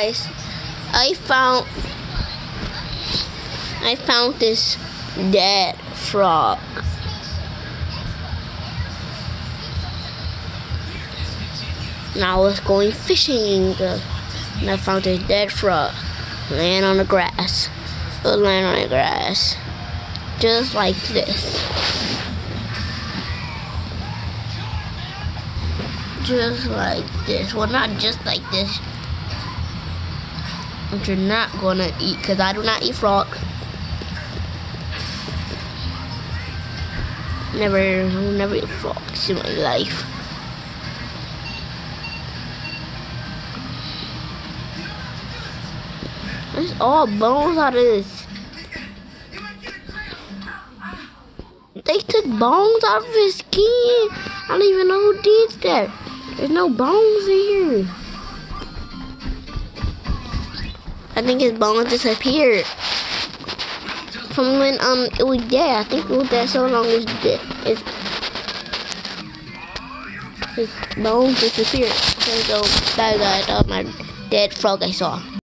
guys, I found this dead frog. Now I was going fishing and I found a dead frog laying on the grass. Laying on the grass. Just like this. Just like this. Well, not just like this. Which you're not gonna eat, because I do not eat frog. Never eat frogs in my life. There's all bones out of this. They took bones out of his skin. I don't even know who did that. There's no bones here. I think his bones disappeared from when it was dead. I think it was dead so long his bones disappeared. Okay, so that guy, my dead frog I saw.